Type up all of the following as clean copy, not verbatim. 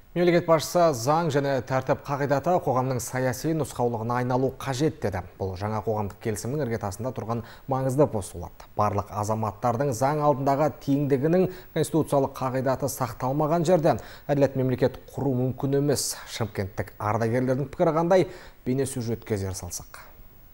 Мемлекет басшысы заң және тәртіп қағидаты қоғамның саяси нұсқаулығына айналу қажет деді. Бұл жаңа қоғамдық келісімнің іргетасында тұрған маңызды постулат. Барлық азаматтардың заң алдындағы теңдігінің конституциялық қағидаты сақталмаған жерден әділет мемлекет құру мүмкін емес. Шымкенттік ардагерлердің пікірі қандай? Бейнесюжетке зер салсақ.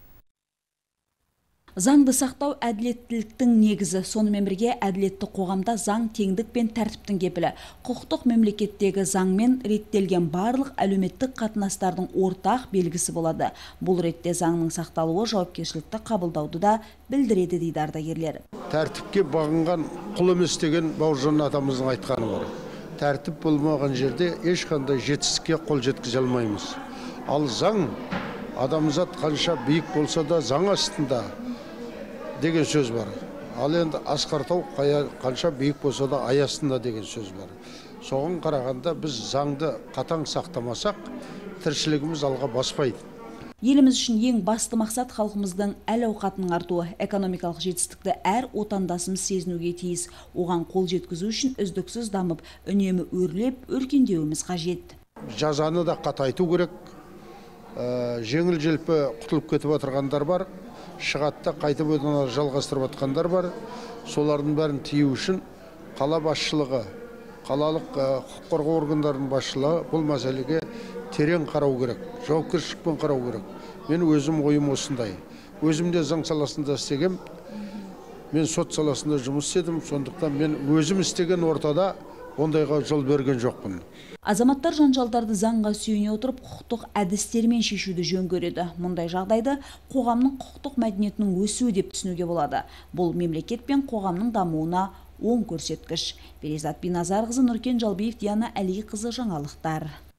Заңды сақтау әділеттіліктің негізі. Сонымен бірге әділетті қоғамда заң теңдік пен тәртіптің кепілі. Құқықтық мемлекеттегі заңмен реттелген барлық әлеуметтік қатынастардың ортақ белгісі болады. Бұл ретте заңның сақталуы жауапкершілікті қабылдауды да білдіреді дейді ардагерлер. Тәртіпке бағынған құл емес деген Бауыржан атамыздың айтқаны бар. Тәртіп болмаған жерде ешқандай жетістікке қол жеткізе алмаймыз. Ал заң, адамзат қанша биік болса да заң астында деген сөз бар. Ал енді асқар тау қанша биік болса да ай астында деген сөз бар. Соған қарағанда біз заңды қатаң сақтамасақ, тіршілігіміз алға баспайды. Еліміз үшін ең басты мақсат халқымыздың әл-ауқатының артуы. Экономикалық жетістікті әр отандасымыз сезінуге тиіс. Оған қол жеткізу үшін үздіксіз дамып, үнемі өрлеп, өркендеуіміз қажет. Жазаны да қатайту керек. Жеңіл-желпі құтылып кетіп отырғандар бар. Шығатта қайтып одан жалғастырып жатқандар бар. Солардың бәрін тыю үшін қала басшылығы, қалалық құқық қорғау органдарының басшылығы бұл мәселеге терең қарау керек, жауапкершілікпен қарау керек. Мен өзім ойым осындай. Өзім де заң саласында істегем, мен сот саласында жұмыс істедім, сондықтан мен өзім істеген ортада ондайға жол берген жоқпын. Азаматтар жанжалдарды заңға сүйене отырып, құқықтық әдістермен шешуді жөн көреді. Мұндай жағдайды қоғамның құқықтық мәдениетінің өсуі деп түсінуге болады. Бұл мемлекет пен қоғамның дамуына оң көрсеткіш. Перизат Биназарқызы, Нұркен Жалбиев, Диана Әлиқызы, жаңалықтар.